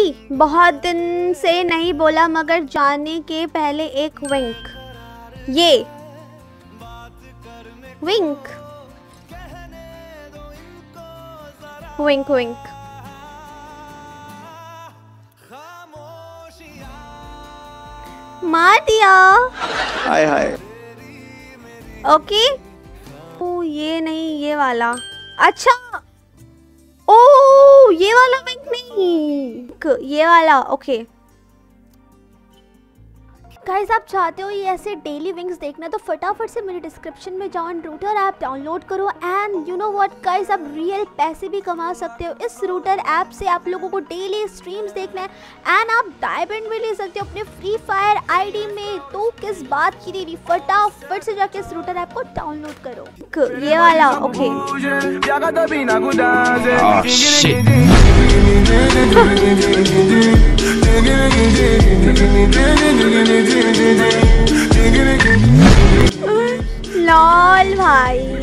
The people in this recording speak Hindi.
बहुत दिन से नहीं बोला मगर जाने के पहले एक विंक। ये विंक विंक विंक। मार दिया। हाय हाय। ओके। ओ ये नहीं, ये वाला। अच्छा ओ ये वाला विंक नहीं, ये वाला। ओके गाइस, आप चाहते हो ये ऐसे डेली विंग्स देखना तो फटाफट से मेरे डिस्क्रिप्शन में जाओ, रूटर ऐप डाउनलोड करो। And you know what guys, आप रियल पैसे भी कमा सकते हो इस रूटर ऐप से। आप लोगों को डेली स्ट्रीम्स देखना है एंड आप डायमंड भी ले सकते हो अपने फ्री फायर आईडी में। तो किस बात की देरी, फटाफट से जाके इस रूटर ऐप को डाउनलोड करो। ये वाला। ओके लॉल भाई।